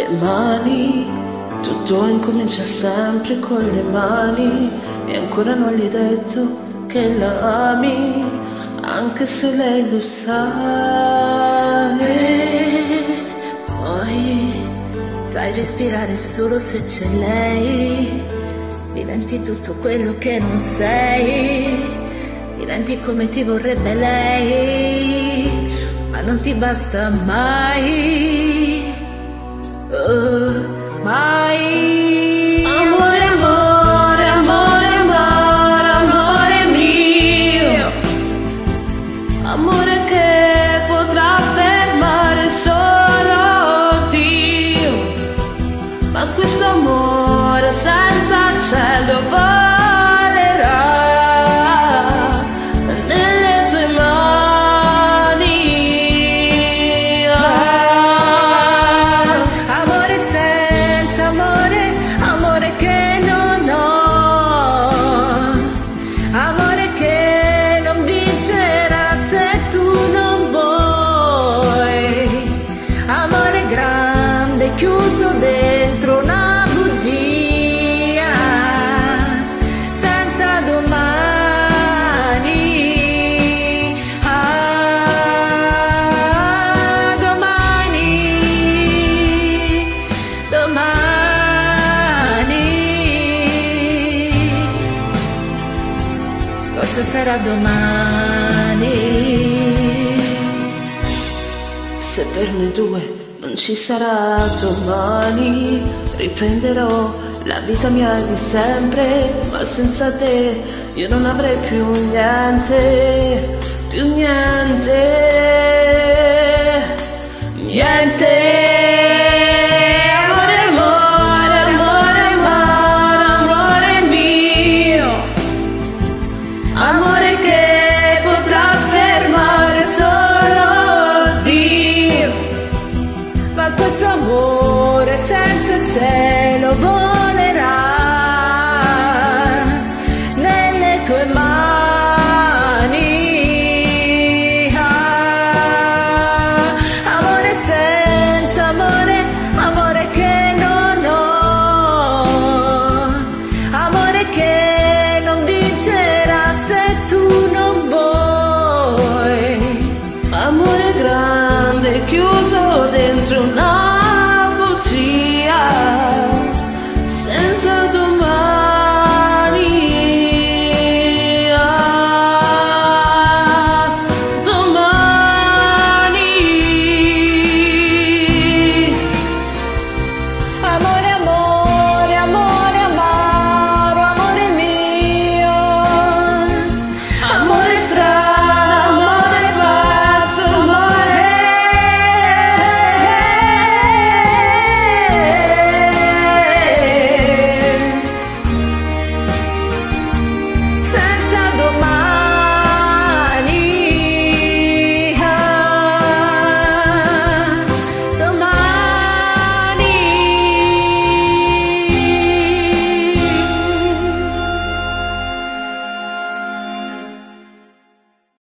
le mani, tutto incomincia sempre con le mani, e ancora non gli hai detto che la ami, anche se lei lo sa. E poi sai respirare solo se c'è lei, diventi tutto quello che non sei, diventi come ti vorrebbe lei, ma non ti basta mai, mai. Amore, amore, amore, amore, amore mio, amore che potrà fermare solo Dio, ma questo amore senza cielo volerà nelle tue mani. Amore senza amore, amore che non ho, amore che non vincerà se tu non vuoi, amore grande chiuso dentro una bugia, senza domani, domani, domani, cosa sarà domani? Se per noi due non ci sarà domani, riprenderò la vita mia di sempre, ma senza te io non avrei più niente, più niente, niente. Amore, amore, amore, amore, amore mio, amore che potrà fermare solo Dio, Ma questo amore senza cielo